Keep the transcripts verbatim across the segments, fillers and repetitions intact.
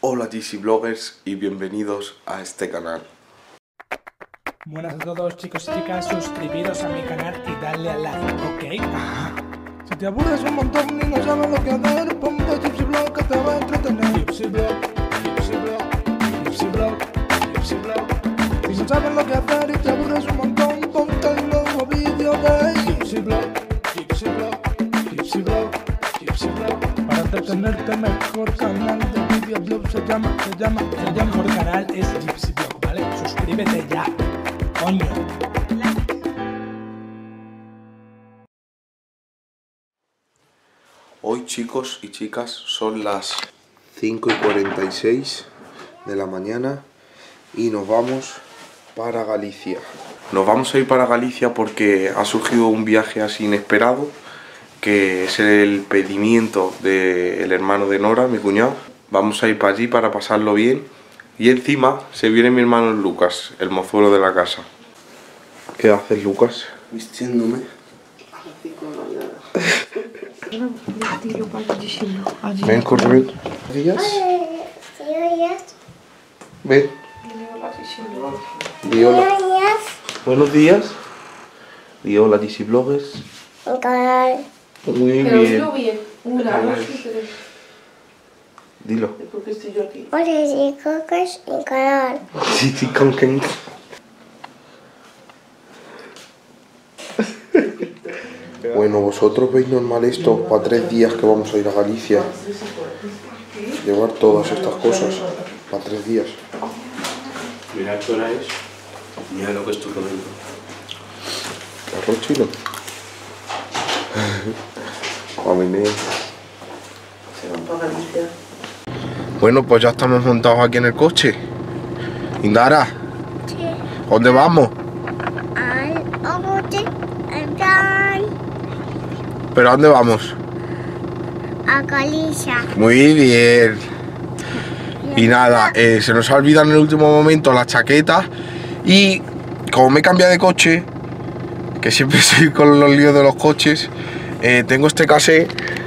Hola G C Bloggers y bienvenidos a este canal. Buenas a todos chicos y chicas, suscribiros a mi canal y darle a like, ¿ok? Si te aburres un montón y no sabes lo que hacer, ponte Gypsy Blog que te va a entretener. Gypsy Blog, Gypsy Blog, Gypsy Blog, Gypsy Blog. Si no sabes lo que hacer y te aburres un montón, ponte el nuevo vídeo de Gypsy Blog, Gypsy Blog, Gypsy Blog, Gypsy Blog. Para entretenerte mejor canal de videoblog se llama, se llama, se llama. Mejor canal es Gypsy Blog, ¿vale? Suscríbete ya. Coño. Hoy chicos y chicas son las cinco y cuarenta y seis de la mañana y nos vamos para Galicia. Nos vamos a ir para Galicia porque ha surgido un viaje así inesperado, que es el pedimiento del hermano de Nora, mi cuñado. Vamos a ir para allí para pasarlo bien. Y encima se viene mi hermano Lucas, el mozuelo de la casa. ¿Qué haces, Lucas? Vistiéndome. Ven, corre. Buenos días. Ven. Di hola. Buenos días. Di hola, D C Bloggers. Muy bien. Pero bien. Una, Dilo. ¿Por qué estoy yo aquí? Hola, chicos y canal. Sí, sí, con Ken. Bueno, vosotros veis normal esto para tres días que vamos a ir a Galicia. Llevar todas estas cosas para tres días. Mira qué hora es. Mira lo que estoy comiendo. Arroz chino. A venir. Se van para Galicia. Bueno, pues ya estamos montados aquí en el coche. Indara, Sí. ¿dónde vamos? Al obote, al plan, ¿Pero a dónde vamos? a Galicia. Muy bien. Y nada, eh, se nos ha olvidado en el último momento la chaqueta. Y como me he cambiado de coche, que siempre soy con los líos de los coches, eh, tengo este casé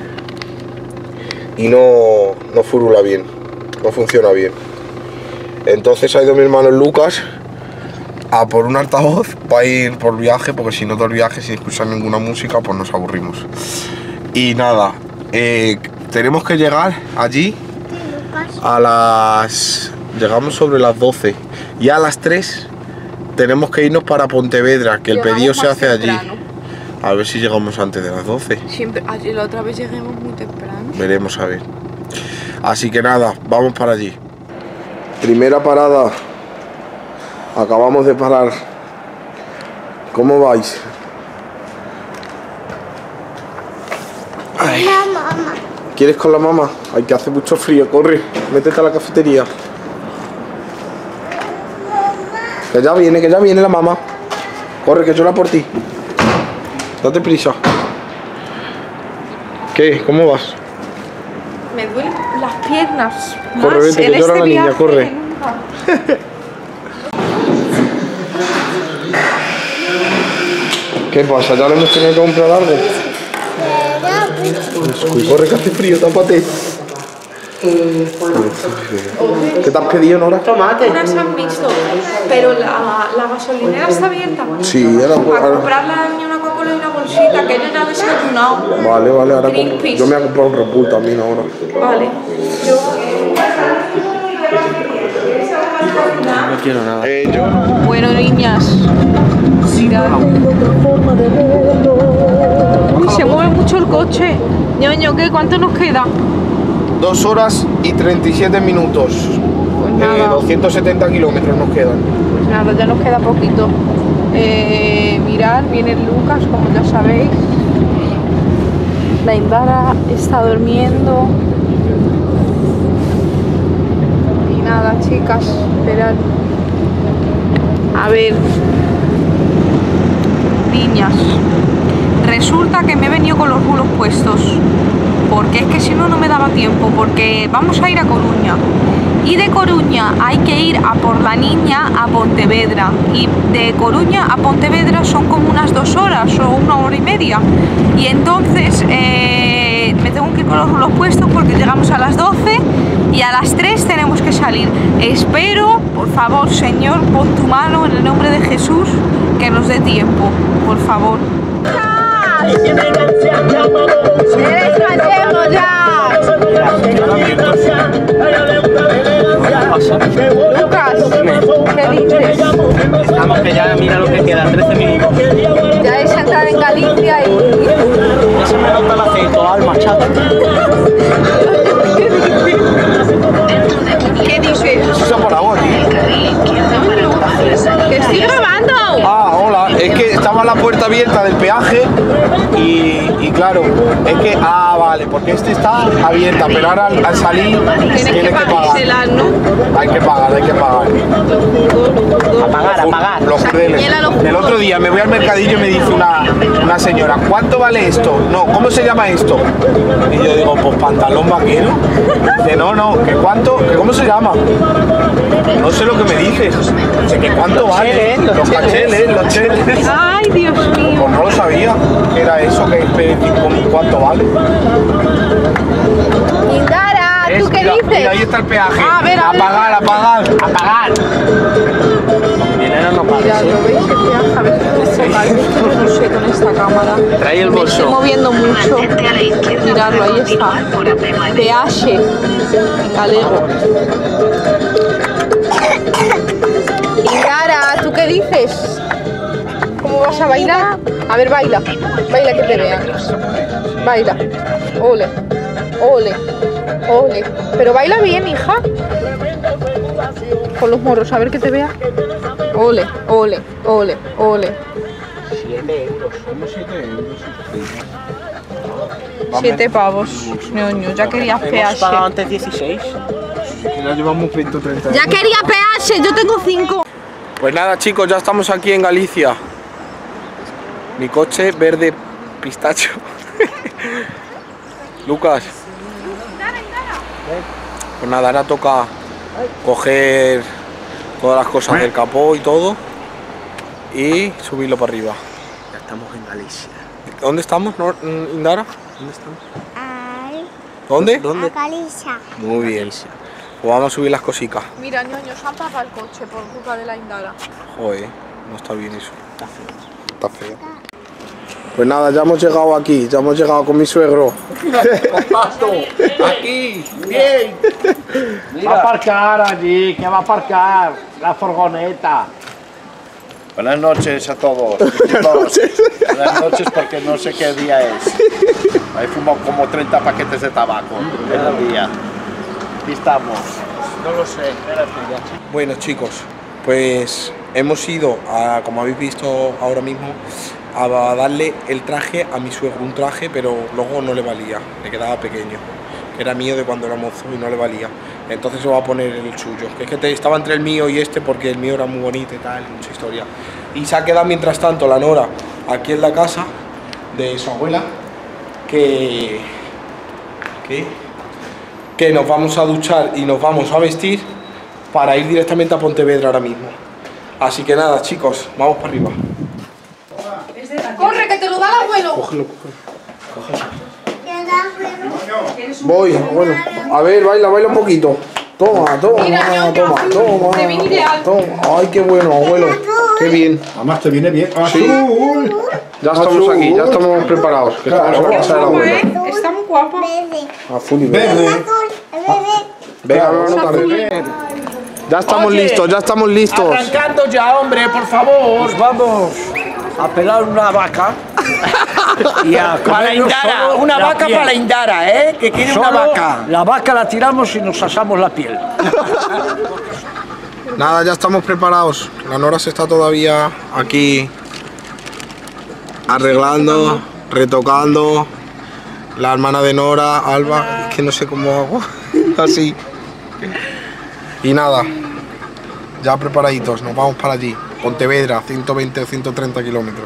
y no, no furula bien, no funciona bien. Entonces ha ido mi hermano Lucas a por un altavoz para ir por viaje, porque si no todo el viaje sin escuchar ninguna música pues nos aburrimos. Y nada, eh, tenemos que llegar allí a las... llegamos sobre las doce y a las tres tenemos que irnos para Pontevedra, que el Llegamos pedido se más hace allí. temprano. A ver si llegamos antes de las doce. Siempre, ayer la otra vez lleguemos muy temprano. Veremos a ver. Así que nada, vamos para allí. Primera parada. Acabamos de parar. ¿Cómo vais? Ay. La mamá. ¿Quieres con la mamá? Ay, que hace mucho frío, corre, métete a la cafetería. Que ya viene, que ya viene la mamá. Corre, que llora por ti. Date prisa. ¿Qué? ¿Cómo vas? Me duelen las piernas. Corre, más vete, en que llora este la niña, viaje corre. que nunca. ¿Qué pasa? ¿Ya le hemos tenido que comprar algo? Uy, corre, que hace frío, tápate. ¿Qué te has pedido, Nora? Tomate. Unas han visto, pero la, la gasolinera está abierta. Sí, ahora, Para ahora- comprarle a la niña una Coca-Cola y una bolsita, que ella ya ha desayunado. Vale, vale, ahora Green compro- Peas. yo me voy a comprar un Red Bull también ahora. Vale. Yo... No quiero nada. Eh, yo... Bueno, niñas. Mirad. Uy, se mueve mucho el coche. Ñoño, ¿qué? ¿Cuánto nos queda? Dos horas y treinta y siete minutos. Pues Eh, nada. doscientos setenta kilómetros nos quedan. Pues nada, ya nos queda poquito. Eh, mirad, viene Lucas, como ya sabéis. La Indara está durmiendo. Y nada, chicas, esperad. A ver. Niñas. Resulta que me he venido con los bulos puestos. Porque es que si no, no me daba tiempo. Porque vamos a ir a Coruña. Y de Coruña hay que ir a por la niña a Pontevedra. Y de Coruña a Pontevedra son como unas dos horas o una hora y media. Y entonces eh, me tengo que ir con los, los puestos porque llegamos a las doce y a las tres tenemos que salir. Espero, por favor, Señor, pon tu mano en el nombre de Jesús, que nos dé tiempo, por favor. ¡Eres gallego ya! Lucas, ¿qué dices? Estamos que ya, mira lo que queda, trece minutos. Ya es entrar en Galicia y... Ya se me nota el acento, alma, chato. ¿Qué dices? Eso por la voz, ¡Que estoy grabando! Ah, hola, es que estaba la puerta abierta del peaje y, y claro, es que, ah, vale, porque este está abierta, pero ahora al, al salir Tienes que tienes que pagar. pagárselas, ¿no? Hay que pagar, hay que pagar. A pagar, a pagar. Los jurdeles. El otro día me voy al mercadillo y me dice una, una señora, ¿cuánto vale esto? No, ¿cómo se llama esto? Y yo digo, pues pantalón vaquero. Dice, no, no, ¿que cuánto? ¿Que cómo se llama? No sé lo que me dices. Dice, ¿que cuánto vale? Los cacheles, los cheles. ¡Ay, Dios mío! Pues no lo sabía, que era eso, que cuánto vale. Indara, ¿tú Es, qué mira, dices? mira, ahí está el peaje. A ver, a ver. pagar, a pagar. A pagar. Dinero no paga. Mira, ¿lo veis? El peaje, a ver si lo enfoca. Es que yo no sé con esta cámara. Trae el Me bolso. estoy moviendo mucho. Miradlo, ahí está. Peaje. En galego. Indara, ¿tú qué dices? ¿Cómo vas a bailar? A ver, baila. Baila que te vean. Baila. Ole. Ole. Ole. Pero baila bien, hija. Con los morros, a ver que te vea. Ole, ole, ole, ole. siete euros. ¿Cómo siete euros? Siete pavos. Ñoño, ya querías Hemos pagado peaje. antes dieciséis. Que ya llevamos veinte o treinta. Ya quería peaje, yo tengo cinco. Pues nada, chicos, ya estamos aquí en Galicia. Mi coche verde pistacho. Lucas. Pues nada, ahora toca coger todas las cosas del capó y todo y subirlo para arriba. Ya estamos en Galicia. ¿Dónde estamos, Nor- Indara? ¿Dónde estamos? Al ¿Dónde? ¿Dónde? Galicia. Muy bien. Pues vamos a subir las cositas. Mira, ñoño, se han apagado el coche por culpa de la Indara. Joder, no está bien eso. Está feo. Pues nada, ya hemos llegado aquí, ya hemos llegado con mi suegro. Aquí, bien. Va a aparcar allí, que va a aparcar la furgoneta. Buenas noches a todos. Buenas noches. Buenas noches porque no sé qué día es. He fumado como treinta paquetes de tabaco en el día. Aquí estamos. No lo sé. Espérate ya. Bueno, chicos, pues hemos ido, a, como habéis visto ahora mismo, a darle el traje a mi suegro, un traje, pero luego no le valía, le quedaba pequeño, que era mío de cuando era mozo y no le valía. Entonces se va a poner el suyo, que es que te, estaba entre el mío y este porque el mío era muy bonito y tal, mucha historia. Y se ha quedado mientras tanto la Nora aquí en la casa de su abuela, que, que, que nos vamos a duchar y nos vamos a vestir para ir directamente a Pontevedra ahora mismo. Así que nada, chicos, vamos para arriba. ¡Corre, que te lo da el abuelo! Cógelo, cógelo. Voy, bueno. A ver, baila, baila un poquito. Toma, toma, Mira, ñoño, toma, toma. te viene ideal. Toma. Ay, qué bueno, abuelo. Qué bien. Además te viene bien. Sí. Ya estamos aquí, ya estamos preparados. Que estamos en la casa del abuelo. ¿Eh? Está muy guapo. Verde. Azul y verde. Azul. Verde. Venga, no, no tarde. Ya estamos Oye, listos, ya estamos listos. Arrancando ya, hombre, por favor. Pues vamos a pelar una vaca. Y a Para la Indara, una vaca para la Indara, ¿eh? Que quiere una vaca. La vaca la tiramos y nos asamos la piel. Nada, ya estamos preparados. La Nora se está todavía aquí arreglando, retocando. La hermana de Nora, Alba, es que no sé cómo hago. Así. Y nada, ya preparaditos, nos vamos para allí. Pontevedra, ciento veinte o ciento treinta kilómetros.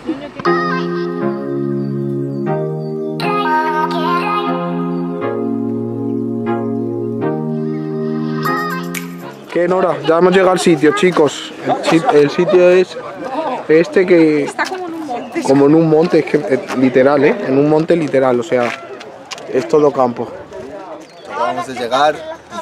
¿Qué, Nora? Ya hemos llegado al sitio, chicos. El, sit- el sitio es este que... Está como en un monte. Como en un monte, es que es literal, ¿eh? En un monte literal, o sea, es todo campo. Acabamos de llegar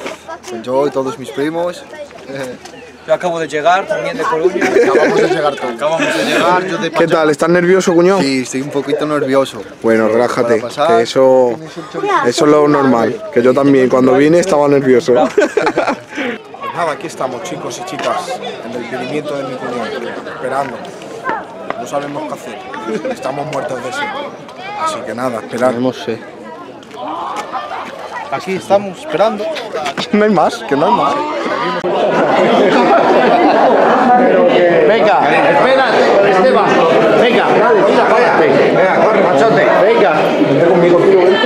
Yo y todos mis primos. Yo acabo de llegar también de Coruña. Acabamos de llegar todos. Acabamos de llegar. Yo de ¿Qué tal? ¿Estás nervioso, cuñado? Sí, estoy un poquito nervioso. Bueno, relájate, Para pasar, que eso, eso es lo normal. Que yo también, cuando vine, estaba nervioso. Pues nada, aquí estamos, chicos y chicas, en el pedimiento de mi cuñado, esperando. No sabemos qué hacer, estamos muertos de sed. Así que nada, esperar. No sé. Aquí estamos esperando. No hay más, que no hay más. Venga, espérate, Esteban. Venga, mira, cállate. Venga, corre, machote. Venga. Vente conmigo, tío, vente.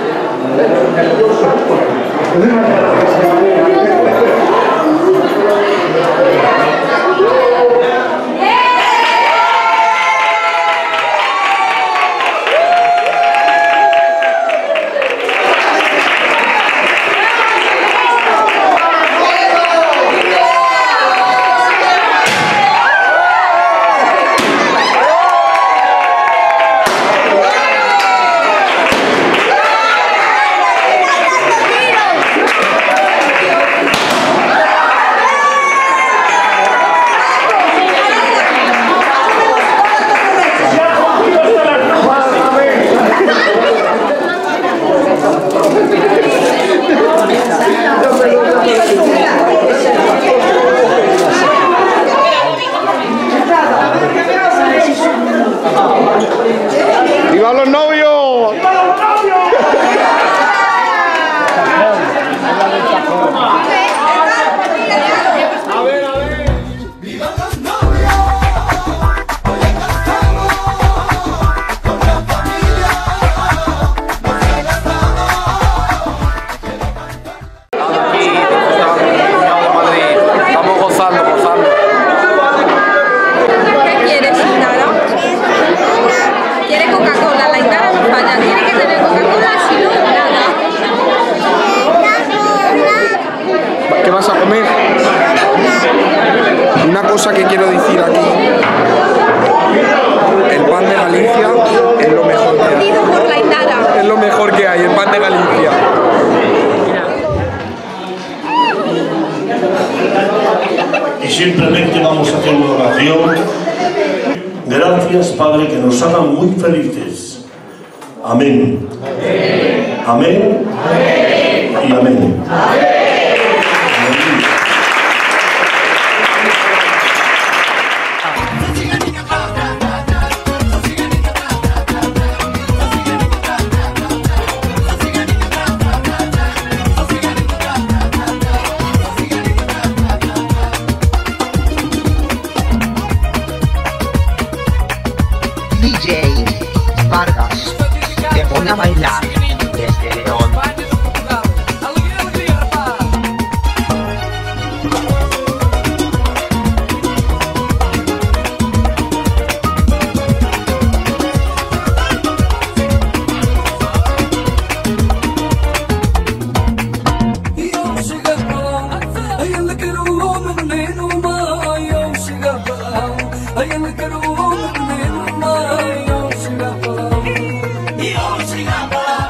¡Viva los novios! ¡Viva los novios! A ver, a ver. ¡Viva los novios! Hoy cantamos con la familia. Nos Aquí, disfrutando del Cuñado de Madrid. Estamos gozando, gozando. ¿Qué quieres, Indara? ¿Quiere Coca-Cola? La Indara no falla. Tiene que tener Coca-Cola, si no, nada. ¿Qué vas a comer? Una cosa que quiero decir aquí. El pan de Galicia es lo mejor que hay. Pedido por la Indara. Es lo mejor que hay, el pan de Galicia. Y simplemente vamos a hacer una oración. Gracias, Padre, que nos hagan muy felices. Amén. Amén. Y amén. D J Vargas te pone a bailar desde León. Yo,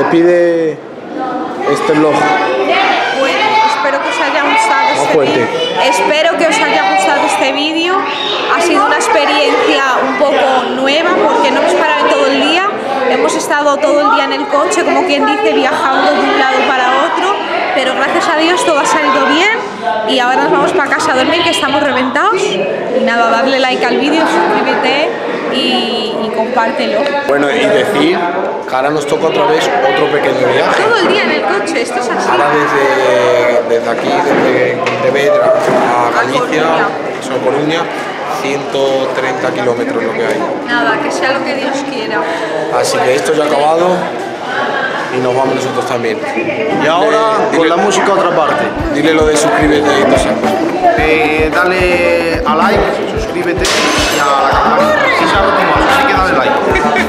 despide este vlog. Bueno, espero que os haya gustado Más este fuerte. vídeo. Espero que os haya gustado este vídeo. Ha sido una experiencia un poco nueva porque no hemos parado en todo el día. Hemos estado todo el día en el coche, como quien dice, viajando de un lado para otro. Pero gracias a Dios todo ha salido bien y ahora nos vamos para casa a dormir, que estamos reventados. Y nada, darle like al vídeo, suscríbete y, y compártelo. Bueno, y decir que ahora nos toca otra vez otro pequeño viaje. Todo el día en el coche, esto es así. Ahora desde, desde aquí, desde Pontevedra a Galicia, eso, Coruña, ciento treinta kilómetros lo que hay. Nada, que sea lo que Dios quiera. Así que esto ya ha acabado y nos vamos nosotros también. Y ahora Dile- con la música otra parte. Dile lo de suscríbete y todo eso. Eh, dale a like, suscríbete y a la campanita. Si sabes cómo más, así que dale like.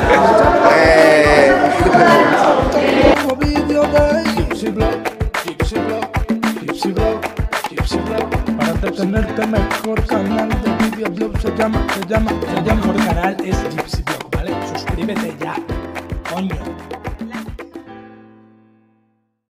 eh, Nuevo vídeo de Gypsy Blog, Gypsy Blog, Gypsy Blog, Gypsy Blog. Para entretenerte mejor canal de videoblog se llama, se llama, se llama. Mejor canal es Gypsy Blog, ¿vale? Suscríbete ya, coño.